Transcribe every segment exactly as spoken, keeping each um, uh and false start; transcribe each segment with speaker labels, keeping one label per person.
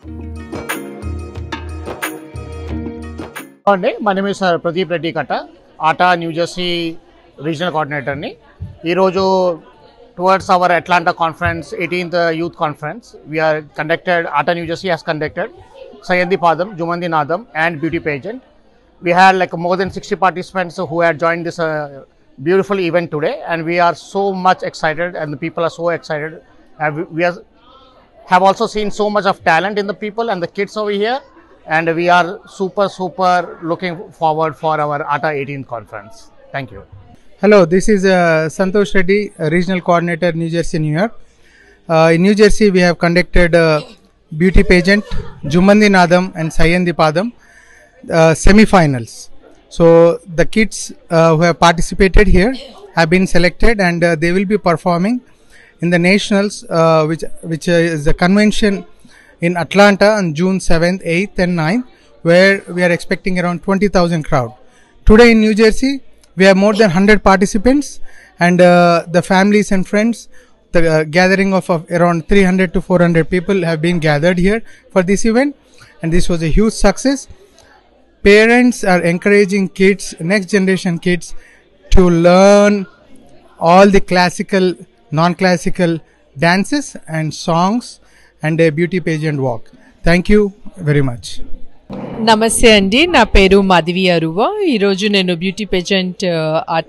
Speaker 1: My name is uh, Pradeep Reddy Katta, ATA New Jersey Regional Coordinator. Today, towards our Atlanta Conference, eighteenth Youth Conference, we are conducted, ATA New Jersey has conducted Sayandi Padam, Jumandi Nadam and Beauty Pageant. We had like more than sixty participants who had joined this uh, beautiful event today, and we are so much excited, and the people are so excited. And we, we are, have also seen so much of talent in the people and the kids over here. And we are super, super looking forward for our ATA eighteenth conference. Thank you.
Speaker 2: Hello, this is uh, Santosh Reddy, Regional Coordinator, New Jersey, New York. Uh, in New Jersey, we have conducted uh, Beauty Pageant, Jumandi Nadam and Sayandi Padam uh, semi-finals. So, the kids uh, who have participated here have been selected, and uh, they will be performing in the nationals, uh, which, which uh, is the convention in Atlanta on June seventh, eighth and ninth, where we are expecting around twenty thousand crowd. Today in New Jersey, we have more than one hundred participants, and uh, the families and friends, the uh, gathering of, of around three hundred to four hundred people have been gathered here for this event, and this was a huge success. Parents are encouraging kids, next generation kids, to learn all the classical, non-classical dances and songs and a beauty pageant walk. Thank you very much.
Speaker 3: నమస్తే అండి, నా పేరు మాధవి అరువా. ఈరోజు నేను beauty pageant ఆట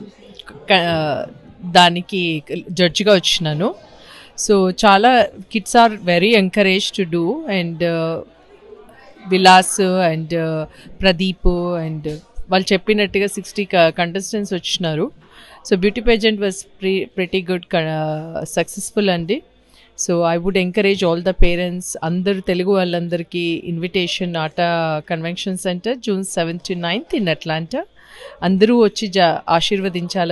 Speaker 3: దానికి జడ్జిగా వచ్చినాను. సో చాలా kids are very encourage to do, and Vilas and Pradeep and వాళ్ళు చెప్పినట్టుగా సిక్స్టీ కంటెస్టెంట్స్ వచ్చినారు. So beauty pageant was pre pretty good, successful అండి. So I would encourage all the parents, అందరు తెలుగు వాళ్ళందరికీ invitation ATA convention centre June seventh to ninth in Atlanta. అందరూ వచ్చి జా ఆశీర్వదించాల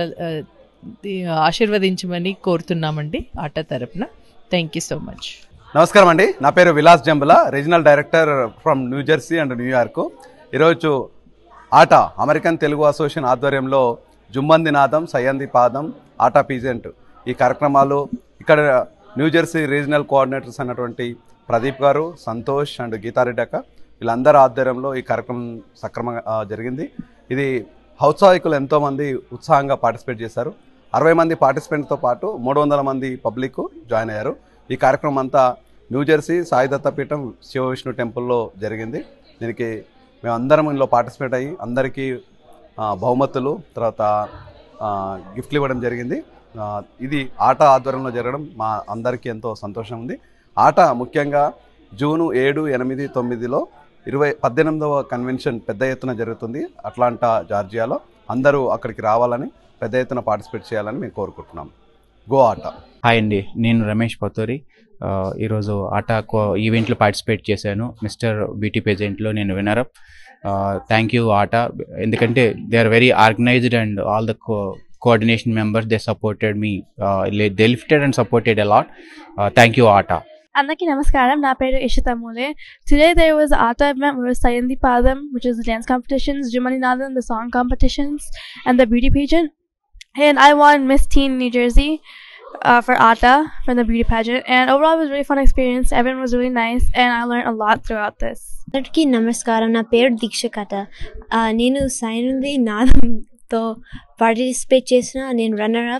Speaker 3: ఆశీర్వదించమని కోరుతున్నామండి ఆటా తరపున. Thank you so much.
Speaker 4: నమస్కారం అండి, నా పేరు Vilas Jambula, regional director from new Jersey and New York. ఈరోజు ఆటా అమెరికన్ తెలుగు అసోసియేషన్ ఆధ్వర్యంలో జుమ్మంది నాదం, సయ్యంది పాదం, ఆటా పీజెంట్ ఈ కార్యక్రమాలు ఇక్కడ న్యూ జెర్సీ రీజనల్ కోఆర్డినేటర్స్ అన్నటువంటి ప్రదీప్ గారు, సంతోష్ అండ్ గీతారెడ్డి అక్క వీళ్ళందరి ఆధ్వర్యంలో ఈ కార్యక్రమం సక్రమంగా జరిగింది. ఇది ఔత్సాహికులు ఎంతోమంది ఉత్సాహంగా పార్టిసిపేట్ చేశారు. అరవై మంది పార్టిసిపెంట్తో పాటు మూడు వందల మంది పబ్లిక్ జాయిన్ అయ్యారు. ఈ కార్యక్రమం అంతా న్యూ జెర్సీ సాయి దత్తపీఠం శివ విష్ణు టెంపుల్లో జరిగింది. దీనికి మేము అందరం ఇందులో పార్టిసిపేట్ అయ్యి అందరికీ బహుమతులు తర్వాత గిఫ్ట్లు ఇవ్వడం జరిగింది. ఇది ఆట ఆధ్వర్యంలో జరగడం మా అందరికీ ఎంతో సంతోషం ఉంది. ఆట ముఖ్యంగా జూను ఏడు ఎనిమిది తొమ్మిదిలో ఇరవై పద్దెనిమిదవ కన్వెన్షన్ పెద్ద ఎత్తున జరుగుతుంది అట్లాంటా జార్జియాలో. అందరూ అక్కడికి రావాలని, పెద్ద ఎత్తున పార్టిసిపేట్ చేయాలని మేము కోరుకుంటున్నాం. గో ఆట.
Speaker 5: హాయ్ అండి, నేను రమేష్ పతూరి. ఈరోజు ఆటా ఈవెంట్లో పార్టిసిపేట్ చేశాను. మిస్టర్ బ్యూటీ పేజెంట్లో నేను విన్నరప్. థ్యాంక్ యూ ఆటా, ఎందుకంటే they are very organised and all the coordination members, they supported me, uh, they lifted and supported a lot. Uh, thank you ATA.
Speaker 6: Andaki namaskaram, na peru Ishita Mule. Today there was an ATA event where Sayandi Padam, which is the dance competitions, Jumandi Nadam, the song competitions, and the beauty pageant. And I won Miss Teen New Jersey uh, for ATA, for the beauty pageant. And overall it was a really fun experience. Everyone was really nice, and I learned a lot throughout this.
Speaker 7: Andaki namaskaram, na peru Diksha Katta. Uh, nenu Sayandi Nadam to participate chesna, నేను runner up.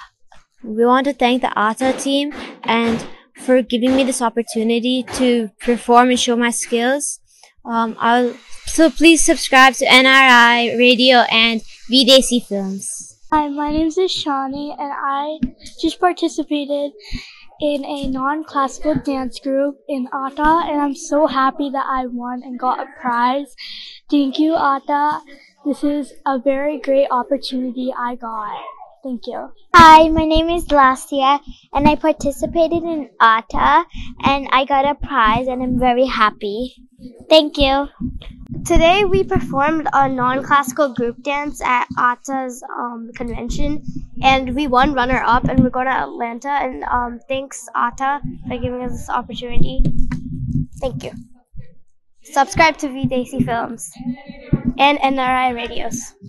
Speaker 7: We want to thank the ATA team and for giving me this opportunity to perform and show my skills. Um, I'll so please subscribe to N R I Radio and Videsi Films.
Speaker 8: Hi, my name is Shani, and I just participated in a non-classical dance group in ATA, and I'm so happy that I won and got a prize. Thank you, ATA. This is a very great opportunity I got. Thank you.
Speaker 9: Hi, my name is Lastia, and I participated in ATA, and I got a prize, and I'm very happy. Thank you. Today we performed a non-classical group dance at ATA's um, convention, and we won runner-up, and we're going to Atlanta, and um, thanks ATA for giving us this opportunity. Thank you. Subscribe to Videsi Films and N R I Radios.